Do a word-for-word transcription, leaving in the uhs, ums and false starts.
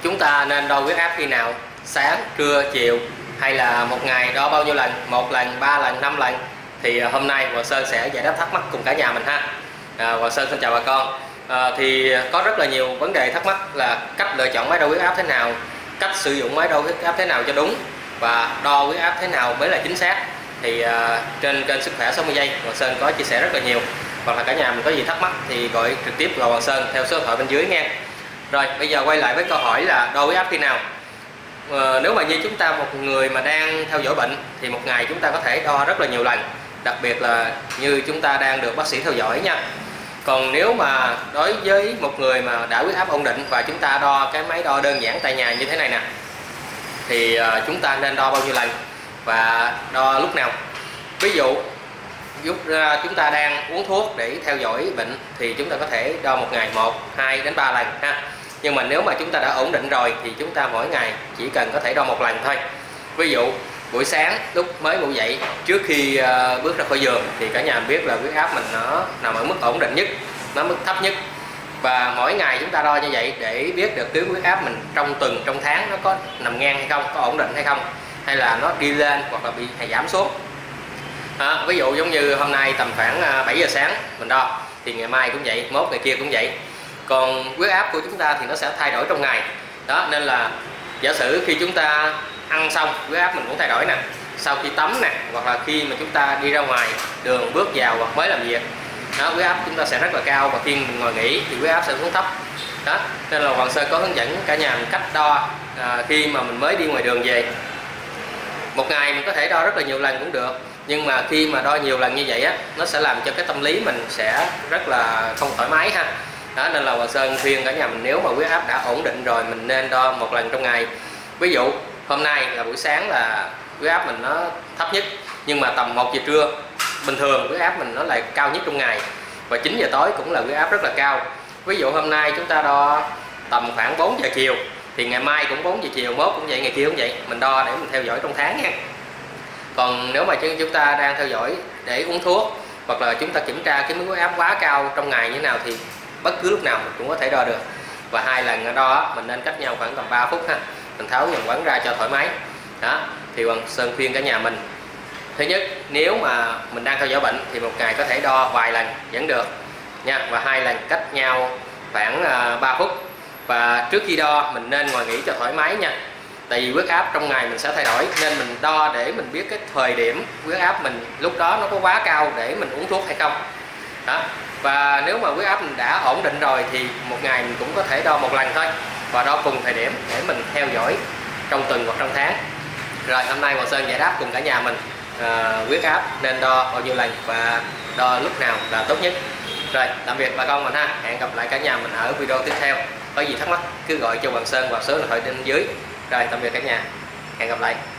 chúng ta nên đo huyết áp khi nào? Sáng, trưa, chiều hay là một ngày đo bao nhiêu lần? Một lần, ba lần, năm lần? Thì hôm nay Hoàng Sơn sẽ giải đáp thắc mắc cùng cả nhà mình ha. À, Hoàng Sơn xin chào bà con. À, thì có rất là nhiều vấn đề thắc mắc là cách lựa chọn máy đo huyết áp thế nào, cách sử dụng máy đo huyết áp thế nào cho đúng và đo huyết áp thế nào mới là chính xác. Thì à, trên kênh Sức Khỏe sáu mươi giây Hoàng Sơn có chia sẻ rất là nhiều. Hoặc là cả nhà mình có gì thắc mắc thì gọi trực tiếp vào Hoàng Sơn theo số điện thoại bên dưới nha. Rồi bây giờ quay lại với câu hỏi là đo huyết áp khi nào. À, nếu mà như chúng ta một người mà đang theo dõi bệnh thì một ngày chúng ta có thể đo rất là nhiều lần, đặc biệt là như chúng ta đang được bác sĩ theo dõi nha. Còn nếu mà đối với một người mà đã huyết áp ổn định và chúng ta đo cái máy đo đơn giản tại nhà như thế này nè, thì uh, chúng ta nên đo bao nhiêu lần và đo lúc nào. Ví dụ giúp uh, chúng ta đang uống thuốc để theo dõi bệnh thì chúng ta có thể đo một ngày một, hai đến ba lần ha. Nhưng mà nếu mà chúng ta đã ổn định rồi thì chúng ta mỗi ngày chỉ cần có thể đo một lần thôi. Ví dụ buổi sáng lúc mới ngủ dậy, trước khi uh, bước ra khỏi giường thì cả nhà biết là huyết áp mình nó nằm ở mức ổn định nhất, nó mức thấp nhất. Và mỗi ngày chúng ta đo như vậy để biết được tuyến huyết áp mình trong tuần, trong tháng nó có nằm ngang hay không, có ổn định hay không, hay là nó đi lên hoặc là bị hay giảm xuống. À, ví dụ giống như hôm nay tầm khoảng bảy giờ sáng mình đo thì ngày mai cũng vậy, mốt ngày kia cũng vậy. Còn huyết áp của chúng ta thì nó sẽ thay đổi trong ngày. Đó nên là giả sử khi chúng ta ăn xong huyết áp mình cũng thay đổi nè, sau khi tắm nè, hoặc là khi mà chúng ta đi ra ngoài đường bước vào hoặc mới làm việc đó, huyết áp chúng ta sẽ rất là cao, và khi mình ngồi nghỉ thì huyết áp sẽ xuống thấp. Đó nên là Hoàng Sơn có hướng dẫn cả nhà mình cách đo à, khi mà mình mới đi ngoài đường về. Một ngày mình có thể đo rất là nhiều lần cũng được, nhưng mà khi mà đo nhiều lần như vậy á, nó sẽ làm cho cái tâm lý mình sẽ rất là không thoải mái ha. Đó nên là Hoàng Sơn khuyên cả nhà mình, nếu mà huyết áp đã ổn định rồi mình nên đo một lần trong ngày. Ví dụ hôm nay là buổi sáng là huyết áp mình nó thấp nhất, nhưng mà tầm một giờ trưa bình thường huyết áp mình nó lại cao nhất trong ngày, và chín giờ tối cũng là huyết áp rất là cao. Ví dụ hôm nay chúng ta đo tầm khoảng bốn giờ chiều thì ngày mai cũng bốn giờ chiều, mốt cũng vậy, ngày kia cũng vậy. Mình đo để mình theo dõi trong tháng nha. Còn nếu mà chúng ta đang theo dõi để uống thuốc, hoặc là chúng ta kiểm tra cái mức huyết áp quá cao trong ngày như thế nào, thì bất cứ lúc nào mình cũng có thể đo được. Và hai lần đo mình nên cách nhau khoảng tầm ba phút ha, mình tháo dòng quấn ra cho thoải mái. Đó thì Hoàng Sơn khuyên cả nhà mình, thứ nhất, nếu mà mình đang theo dõi bệnh thì một ngày có thể đo vài lần vẫn được nha, và hai lần cách nhau khoảng uh, ba phút. Và trước khi đo mình nên ngồi nghỉ cho thoải mái nha, tại vì huyết áp trong ngày mình sẽ thay đổi, nên mình đo để mình biết cái thời điểm huyết áp mình lúc đó nó có quá cao để mình uống thuốc hay không. Đó. Và nếu mà huyết áp mình đã ổn định rồi thì một ngày mình cũng có thể đo một lần thôi, và đo cùng thời điểm để mình theo dõi trong tuần hoặc trong tháng. Rồi hôm nay Hoàng Sơn giải đáp cùng cả nhà mình à, huyết áp nên đo bao nhiêu lần và đo lúc nào là tốt nhất. Rồi tạm biệt bà con mình ha, hẹn gặp lại cả nhà mình ở video tiếp theo. Có gì thắc mắc cứ gọi cho Hoàng Sơn vào số điện thoại bên dưới. Rồi tạm biệt cả nhà, hẹn gặp lại.